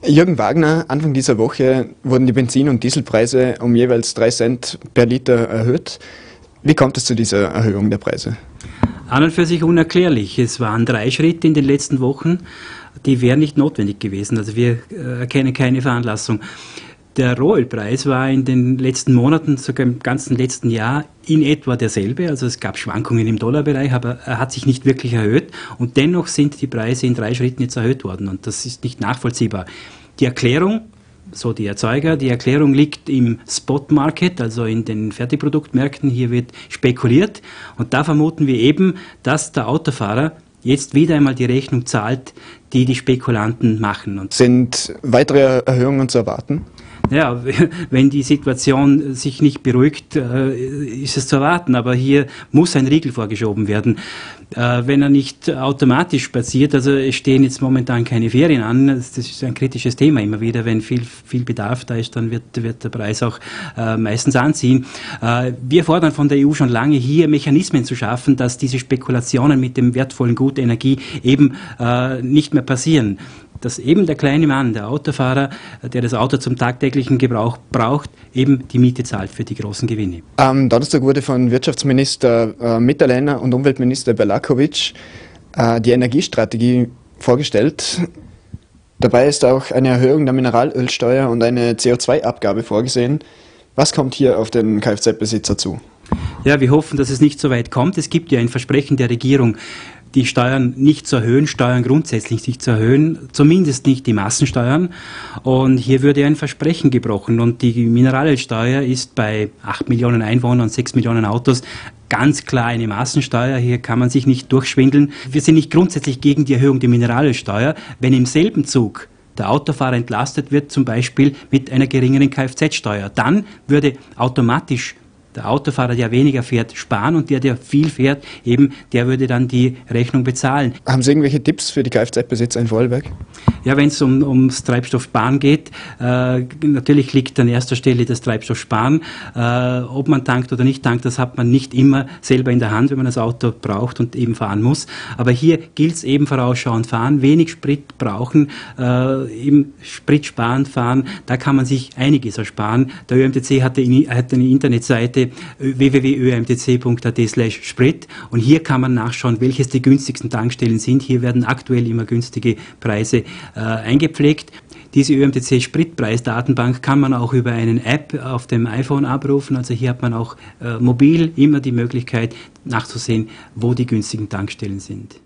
Jürgen Wagner, Anfang dieser Woche wurden die Benzin- und Dieselpreise um jeweils 3 Cent per Liter erhöht. Wie kommt es zu dieser Erhöhung der Preise? An und für sich unerklärlich. Es waren 3 Schritte in den letzten Wochen, die wären nicht notwendig gewesen. Also wir erkennen keine Veranlassung. Der Rohölpreis war in den letzten Monaten, sogar im ganzen letzten Jahr, in etwa derselbe. Also es gab Schwankungen im Dollarbereich, aber er hat sich nicht wirklich erhöht. Und dennoch sind die Preise in 3 Schritten jetzt erhöht worden. Und das ist nicht nachvollziehbar. Die Erklärung, so die Erzeuger, die Erklärung liegt im Spot-Market, also in den Fertigproduktmärkten. Hier wird spekuliert. Und da vermuten wir eben, dass der Autofahrer jetzt wieder einmal die Rechnung zahlt, die die Spekulanten machen. Und sind weitere Erhöhungen zu erwarten? Ja, wenn die Situation sich nicht beruhigt, ist es zu erwarten. Aber hier muss ein Riegel vorgeschoben werden. Wenn er nicht automatisch passiert, also es stehen jetzt momentan keine Ferien an, das ist ein kritisches Thema immer wieder. Wenn viel Bedarf da ist, dann wird der Preis auch meistens anziehen. Wir fordern von der EU schon lange, hier Mechanismen zu schaffen, dass diese Spekulationen mit dem wertvollen Gut Energie eben nicht mehr passieren. Dass eben der kleine Mann, der Autofahrer, der das Auto zum tagtäglichen Gebrauch braucht, eben die Miete zahlt für die großen Gewinne. Am Donnerstag wurde von Wirtschaftsminister Mitterlehner und Umweltminister Belakovic die Energiestrategie vorgestellt. Dabei ist auch eine Erhöhung der Mineralölsteuer und eine CO2-Abgabe vorgesehen. Was kommt hier auf den Kfz-Besitzer zu? Ja, wir hoffen, dass es nicht so weit kommt. Es gibt ja ein Versprechen der Regierung, die Steuern nicht zu erhöhen, Steuern grundsätzlich nicht zu erhöhen, zumindest nicht die Massensteuern. Und hier würde ein Versprechen gebrochen. Und die Mineralölsteuer ist bei 8 Millionen Einwohnern und 6 Millionen Autos ganz klar eine Massensteuer. Hier kann man sich nicht durchschwindeln. Wir sind nicht grundsätzlich gegen die Erhöhung der Mineralölsteuer, wenn im selben Zug der Autofahrer entlastet wird, zum Beispiel mit einer geringeren Kfz-Steuer. Dann würde automatisch der Autofahrer, der weniger fährt, sparen und der viel fährt, eben, der würde dann die Rechnung bezahlen. Haben Sie irgendwelche Tipps für die Kfz-Besitzer in Vorarlberg? Ja, wenn es ums Treibstoffsparen geht, natürlich liegt an erster Stelle das Treibstoffsparen. Ob man tankt oder nicht tankt, das hat man nicht immer selber in der Hand, wenn man das Auto braucht und eben fahren muss. Aber hier gilt es eben vorausschauend fahren, wenig Sprit brauchen, eben spritsparend fahren, da kann man sich einiges ersparen. Der ÖMTC hat eine Internetseite www.ömtc.at/Sprit und hier kann man nachschauen, welches die günstigsten Tankstellen sind. Hier werden aktuell immer günstige Preise eingepflegt. Diese ÖMTC-Spritpreisdatenbank kann man auch über eine App auf dem iPhone abrufen. Also hier hat man auch mobil immer die Möglichkeit nachzusehen, wo die günstigen Tankstellen sind.